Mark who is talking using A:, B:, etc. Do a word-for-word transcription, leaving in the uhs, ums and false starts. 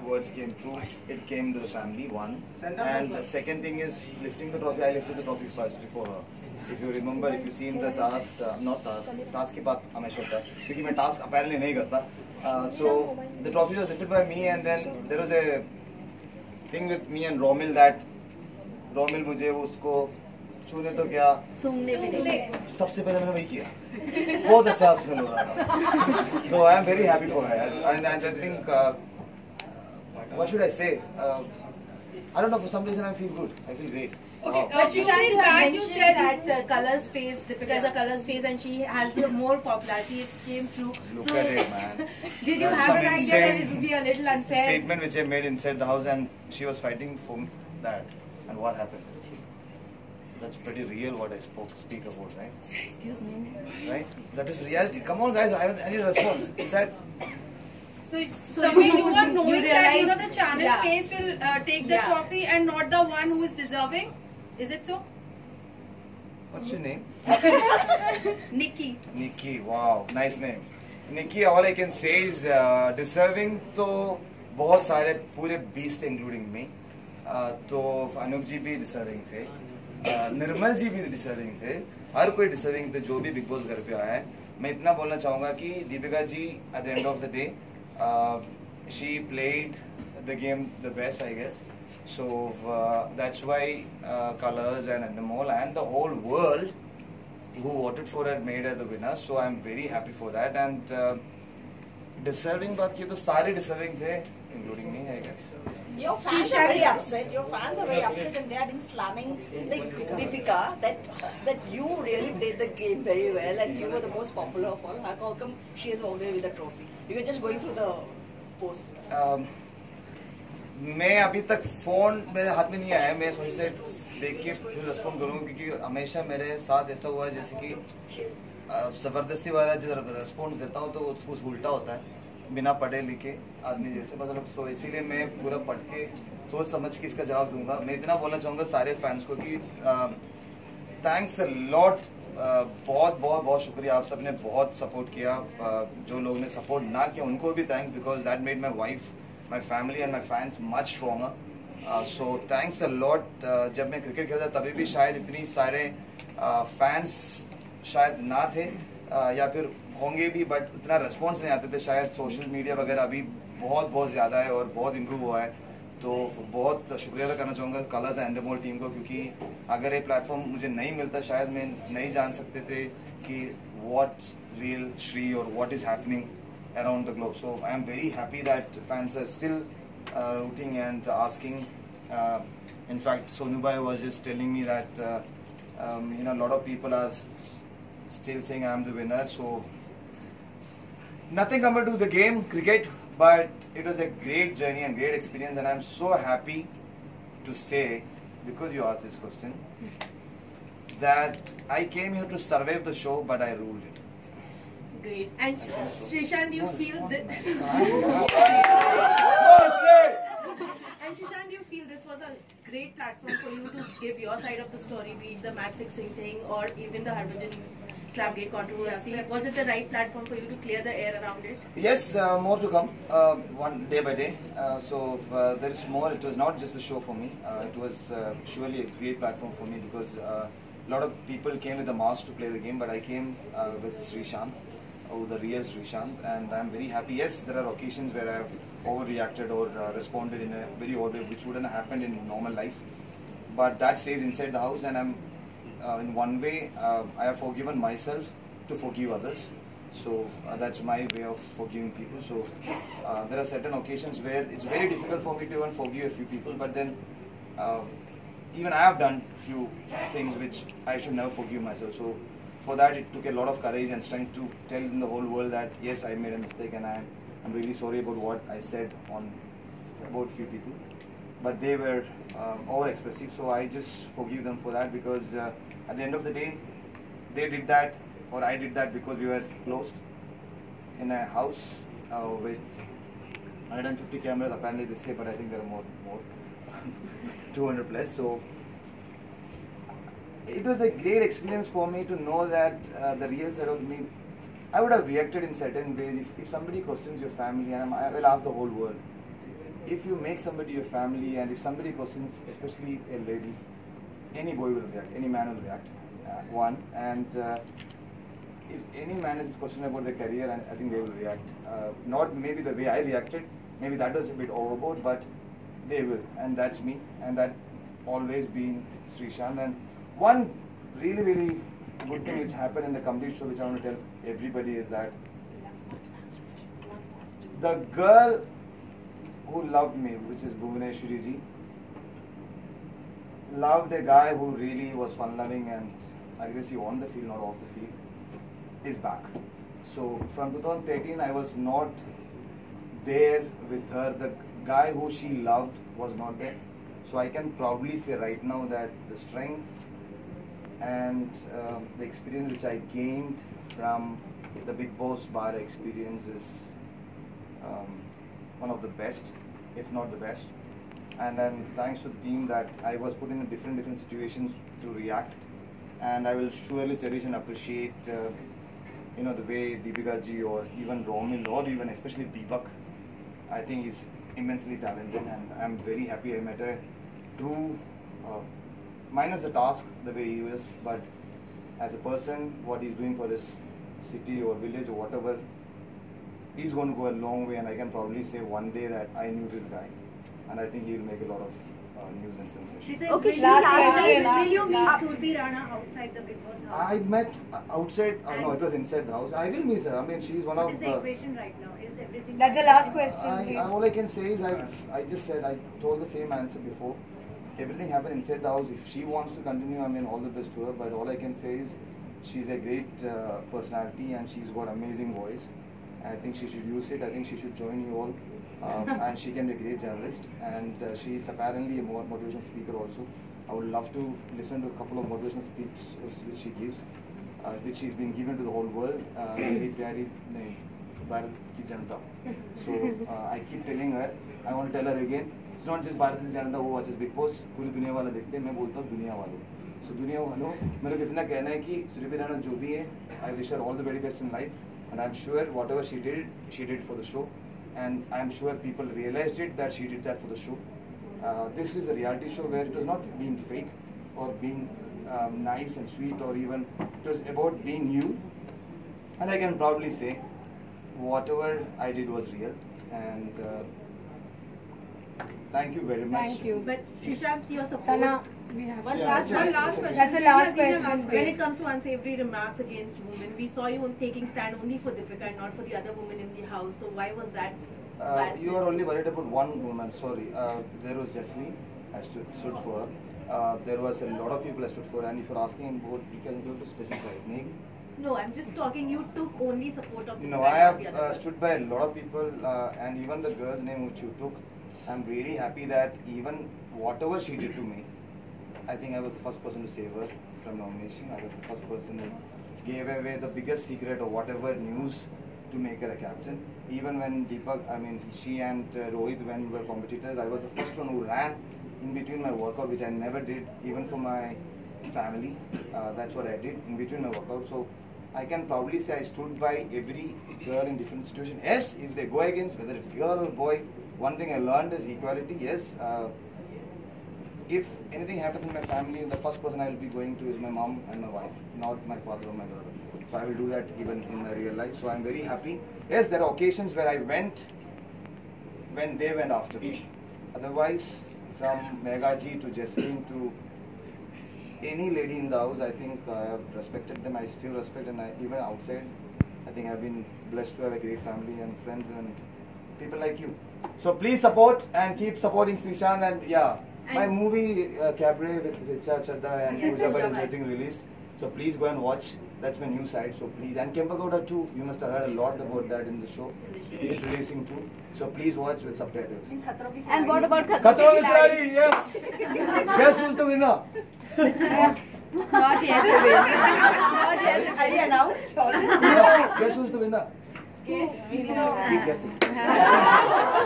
A: words came true. It came to the family, one. And the second thing is lifting the trophy. I lifted the trophy first before her. If you remember, if you seen the task, uh, not task, task की बात हमेशा होता है क्योंकि मैं task apparently नहीं करता. Uh, so the trophy was lifted by me, and then there was a thing with me and Romil that Romil मुझे उसको छूने तो क्या सूंघने भी नहीं सबसे पहले मैंने वही किया बहुत अच्छा स्मेल हो रहा था. So I am very happy for her, and, and I think uh, what should I say? Uh, I don't know, for some reason I feel good. I feel great.
B: Okay,
A: wow.
B: a few days back you said
C: that uh, Colors face, Deepika is a Colors face, and she has the more popularity. It came true.
A: Look
C: so,
A: at it, man.
C: Did you
A: That's
C: have an idea that it would be a little unfair?
A: Statement which I made inside the house, and she was fighting for that. And what happened? That's pretty real what I spoke, speak about, right?
C: Excuse me.
A: Right? That is reality. Come on, guys. I have any response. Is that?
B: So, so Samir, you were knowing
C: you
B: that you know the channel
C: yeah.
B: face will uh, take the
C: yeah.
B: trophy and not the one who is deserving. Is it so?
A: What's your name?
B: Nikki.
A: Nikki. Wow, nice name. Nikki, all I can say is uh, deserving. तो बहुत सारे पूरे बीस थे, including me. Uh, तो अनूप जी भी deserving थे. Uh, निर्मल जी भी deserving थे. हर कोई deserving थे जो भी बिग बॉस घर पे आया है. मैं इतना बोलना चाहूँगा कि Deepika ji at the end of the day, uh, she played the game the best, I guess. So uh, that's why uh, Colors and Endemol and the whole world who voted for her made her the winner. So I'm very happy for that. And uh, deserving बात की तो सारे deserving थे, including me, I guess.
D: Your fans are very upset. Your fans are very upset, and they have been slamming like Deepika that that you really played the game very well, and you were the most popular of all. How come she is walked away with the trophy? You were just going through the post.
A: Um, मैं अभी तक phone मेरे हाथ में नहीं आया है. मैं सोच से देख के फिर रिस्पॉन्ड करूँगा क्योंकि हमेशा मेरे साथ ऐसा हुआ है जैसे कि ज़बरदस्ती वाला जो रिस्पॉन्स देता हूँ तो उसको उल्टा होता है बिना पढ़े लिखे आदमी जैसे मतलब. सो इसीलिए मैं पूरा पढ़ के सोच समझ के इसका जवाब दूंगा. मैं इतना बोलना चाहूँगा सारे फैंस को कि थैंक्स अ लॉट. बहुत बहुत बहुत शुक्रिया. आप सब ने बहुत सपोर्ट किया. uh, जो लोग ने सपोर्ट ना किया उनको भी thanks because that made my wife, my family and my fans much stronger. So thanks a lot. जब मैं क्रिकेट खेलता तभी भी शायद इतनी सारे फैंस uh, शायद ना थे uh, या फिर होंगे भी, बट उतना रिस्पॉन्स नहीं आते थे. शायद सोशल मीडिया वगैरह अभी बहुत बहुत ज़्यादा है और बहुत इम्प्रूव हुआ है. तो बहुत शुक्रिया अदा करना चाहूँगा कलर्स एंड एंडेमोल टीम को क्योंकि अगर ये प्लेटफॉर्म मुझे नहीं मिलता शायद मैं नहीं जान सकते थे कि व्हाट्स रियल श्री और what is happening around the globe. So I am very happy that fans are still uh, rooting and asking. Uh, in fact, Sonubai was just telling me that uh, um, you know a lot of people are still saying I am the winner. So nothing compared to the game cricket, but it was a great journey and great experience, and I am so happy to say, because you asked this question, that I came here to survive the show, but I ruled it.
C: Great. And Srishant, do you feel that? And Srishant, do you feel this was a great platform for you to give your side of the story, be it the match fixing thing or even the Harbhajan Slapgate controversy? Was it the right platform for you to clear the air around it?
A: Yes, uh, more to come, uh, one day by day. Uh, so uh, there is more. It was not just a show for me. Uh, it was uh, surely a great platform for me because uh, a lot of people came with the mask to play the game, but I came uh, with Srishant, oh, the real Srishant, and I'm very happy. Yes, there are occasions where I have overreacted or uh, responded in a very odd way, which wouldn't have happened in normal life. But that stays inside the house, and I'm uh, in one way uh, I have forgiven myself to forgive others. So uh, that's my way of forgiving people. So uh, there are certain occasions where it's very difficult for me to even forgive a few people, but then uh, even I have done few things which I should never forgive myself. So for that it took a lot of courage and strength to tell in the whole world that yes, I made a mistake and I I'm really sorry about what I said on about few people, but they were uh, over expressive, so I just forgive them for that because uh, at the end of the day they did that or I did that because we were closed in a house uh, with one hundred fifty cameras apparently they say, but I think there are more more two hundred plus. So it was a great experience for me to know that uh, the real side of me. I would have reacted in certain ways if, if somebody questions your family, and I will ask the whole world, if you make somebody your family, and if somebody questions, especially a lady, any boy will react, any man will react. Uh, one, and uh, if any man is questioning about their career, and I think they will react. Uh, not maybe the way I reacted, maybe that was a bit overboard, but they will, and that's me, and that always been Srishant. And one really, really good thing which happened in the complete show, which I want to tell everybody, is that the girl who loved me, which is Bhuvaneshwari ji, loved a guy who really was fun-loving and aggressive on the field, not off the field, is back. So from two thousand thirteen, I was not there with her. The guy who she loved was not there. So I can proudly say right now that the strength and um, the experience which I gained from the Bigg Boss bar experience is um, one of the best, if not the best. And then thanks to the team that I was put in different different situations to react, and I will surely cherish and appreciate uh, you know, the way Deepika ji or even Romil or even especially Deepak, I think is immensely talented, and I'm very happy I met a true, uh, minus the task the way he is, but as a person, what he's doing for his city or village or whatever, he's going to go a long way, and I can probably say one day that I knew this guy, and I think he will make a lot of uh, news and sensation.
B: She said,
E: Okay,
B: will
E: last
B: you,
E: question.
B: Will you meet
E: Last-
B: Surbhi Rana outside the Bigg Boss house?
A: I met uh, outside, uh, no, it was inside the house. I will meet her. I mean, she's one
B: What
A: of
B: is the equation right now? Is everything...
E: That's the last question,
A: I,
E: please.
A: I, all I can say is I, I just said, I told the same answer before. Everything happened inside the house. If she wants to continue, I mean, all the best to her. But all I can say is she's a great uh, personality, and she's got amazing voice. I think she should use it. I think she should join you all. Um, and she can be a great journalist. And uh, she's apparently a more motivational speaker also. I would love to listen to a couple of motivational speeches which she gives, uh, which she's been given to the whole world. Uh, Meri Pyari nahi, Bharat Ki Janata. So uh, I keep telling her, I want to tell her again, it's not just Bharat Ki Janata who watches Bigg Boss, पूरी दुनिया वाला देखते हैं, मैं बोलता हूँ दुनिया वालों. So दुनिया वालों, मेरे को इतना कहना है कि सुरभि राणा जो भी है, I wish her all the very best in life, and I'm sure whatever she did, she did for the show, and I'm sure people realized it that she did that for the show. Uh, this is a reality show where it was not being fake or being um, nice and sweet, or even it was about being you. And I can proudly say whatever I did was real, and uh, thank you very much.
E: Thank you.
C: But Srishant, your support.
E: Sana, we have
C: One
A: Yeah,
C: last
A: that's
C: one,
A: it.
C: last
A: That's
C: question.
E: That's the last
C: Gina, Gina,
E: question,
C: When it
E: please.
C: comes to unsavory remarks against women, we saw you taking stand only for Deepika and not for the other women in the house. So why was that?
A: Uh,
C: biasness?
A: you are only worried about one woman. Sorry, uh, there was Jesslyn. I stood, stood for her. Uh, there was a lot of people I stood for, and if you're asking about, you can go to specify name.
C: No, I'm just talking. You took only support of Deepika.
A: No,
C: and
A: I
C: not
A: have
C: the other
A: uh,
C: person.
A: stood by a lot of people, uh, and even the girl's name which you took. I'm really happy that even whatever she did to me, I think I was the first person to save her from nomination. I was the first person who gave away the biggest secret of whatever news to make her a captain. Even when Deepak, I mean, she and uh, Rohit, when we were competitors, I was the first one who ran in between my workout, which I never did, even for my family. Uh, that's what I did in between my workout. So I can proudly say I stood by every girl in different situations. Yes, if they go against, whether it's girl or boy, one thing I learned is equality. Yes, uh, if anything happens in my family, the first person I will be going to is my mom and my wife, not my father or my brother. So I will do that even in my real life. So I'm very happy. Yes, there are occasions where I went when they went after me. Otherwise, from Meghaji to Jesslyn to any lady in the house, I think I have respected them. I still respect, and I, even outside, I think I've been blessed to have a great family and friends and people like you. So please support and keep supporting Srishant. And yeah, my
C: And-
A: movie uh, Cabaret with Richa Chadda and
C: Yes,
A: Pooja Bhatt is
C: Pooja Bhatt.
A: getting released. So please go and watch. That's my new side. So please, and Kempagowda too. You must have heard a lot about that in the show. It's releasing too. So please watch with subtitles.
D: In Khatra Ki
E: And what about
A: Khatro
E: Khatro
A: Ke Khiladi, yes. Guess who's the winner?
E: Not yet. Not yet.
D: Have you announced already?
A: No, guess who's the winner?
E: Yes, we know.
A: Keep guessing.